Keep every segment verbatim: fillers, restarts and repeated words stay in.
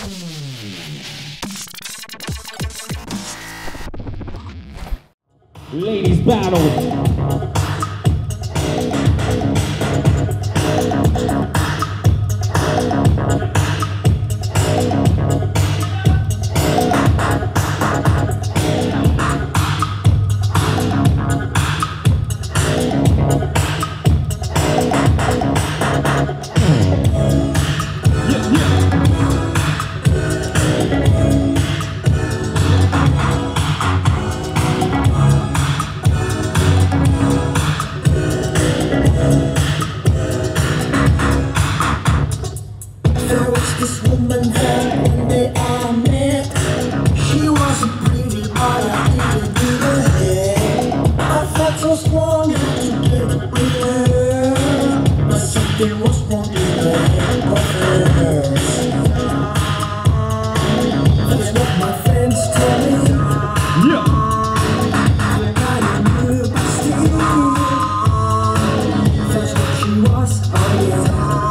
Ladies battle. This woman had one day I met. She wasn't pretty, but I didn't give her head. I felt so strong, had to get it with her, but something was wrong in the head of hers. That's what my friends tell me. Yeah. I didn't knew, but still, that's what she was, oh yeah.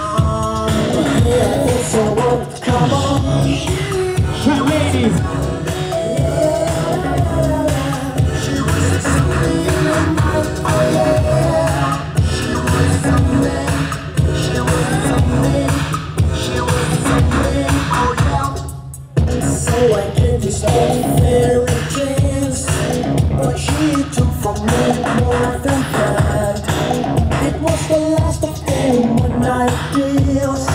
So come on, Chat ladies. she was something in the night, oh yeah. She was something, she was something, she was something, oh yeah. So I gave this whole fairy chance, but she took from me more than that. It was the last of all my night deals.